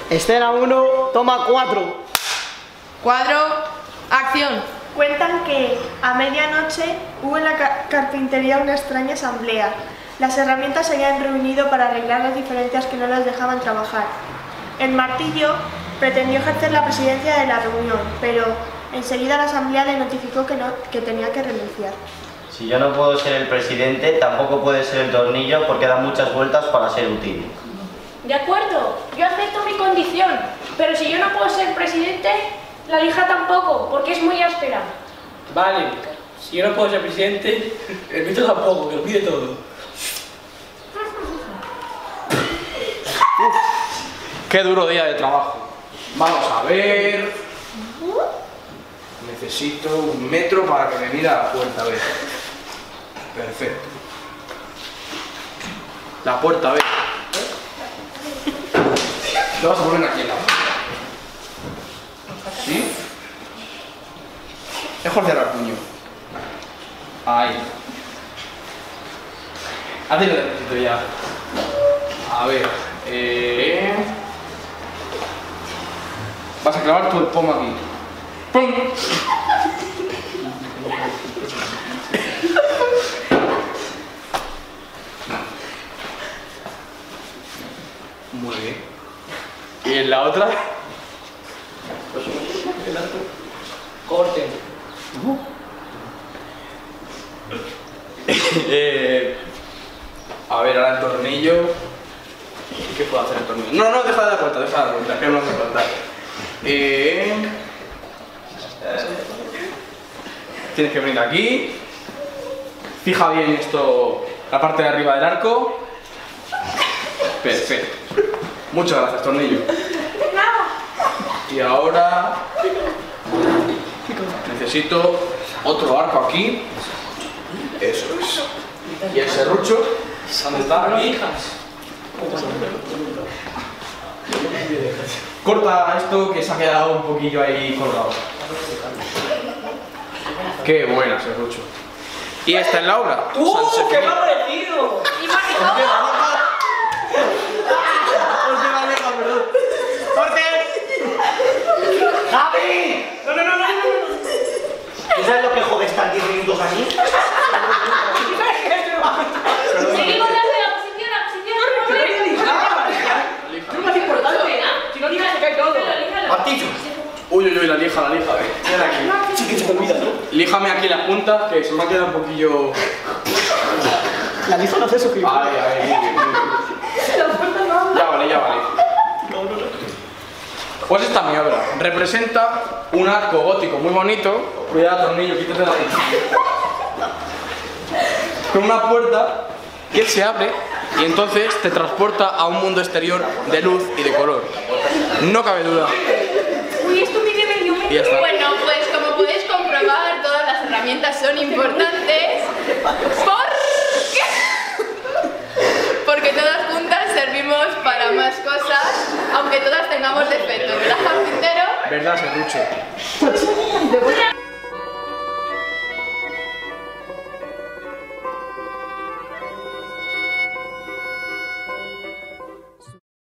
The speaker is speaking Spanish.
Escena 1, toma 4. Cuadro, acción. Cuentan que a medianoche hubo en la carpintería una extraña asamblea. Las herramientas se habían reunido para arreglar las diferencias que no las dejaban trabajar. El martillo pretendió ejercer la presidencia de la reunión, pero enseguida la asamblea le notificó que tenía que renunciar. Si yo no puedo ser el presidente, tampoco puede ser el tornillo porque da muchas vueltas para ser útil. De acuerdo, yo acepto mi condición, pero si yo no puedo ser presidente, la lija tampoco, porque es muy áspera. Vale, si yo no puedo ser presidente, el Vito tampoco, que lo pide todo. Qué duro día de trabajo. Vamos a ver. Necesito 1 metro para que me mire a la puerta B. Perfecto. La puerta B. Lo vas a poner aquí en la puerta. ¿Sí? Mejor cerrar puño. Ahí. A ti lo necesito ya. A ver. Vas a clavar tu el pomo aquí. ¡Pum! Muy bien. ¿Y en la otra? Corten. A ver, ahora el tornillo. ¿Qué puedo hacer el tornillo? No, no, deja de dar vuelta, que no hace falta. Tienes que venir aquí. Fija bien esto, la parte de arriba del arco. Perfecto. Muchas gracias, tornillo. Y ahora necesito otro arco aquí. Eso es. Y el serrucho, ¿dónde está? Aquí. Corta esto que se ha quedado un poquillo ahí colgado. Qué buena, serrucho. ¿Y esta es la obra? ¡Qué me ha parecido! ¡Y maricón! ¡Javi! ¿Tú sabes lo que jode estar 10 minutos aquí? Seguimos desde la posición, por favor. Es más importante. Si no digas se cae todo. Martillo. Uy, uy, uy, la lija, Ven aquí. Sí que se te olvida, ¿no? Líjame aquí las puntas, que se me ha quedado un poquillo... La lija no hace eso que... Ay, Ya vale. Pues esta es mi obra. Representa un arco gótico muy bonito. Cuidado, tornillo, quítate la punta. Con una puerta que se abre y entonces te transporta a un mundo exterior de luz y de color. No cabe duda. Uy, esto mide medio Y ya está. Bueno, pues como podéis comprobar, todas las herramientas son importantes. Porque todas juntas servimos para más cosas, aunque todas tengamos defectos, ¿verdad, carpintero? ¿Verdad, serrucho?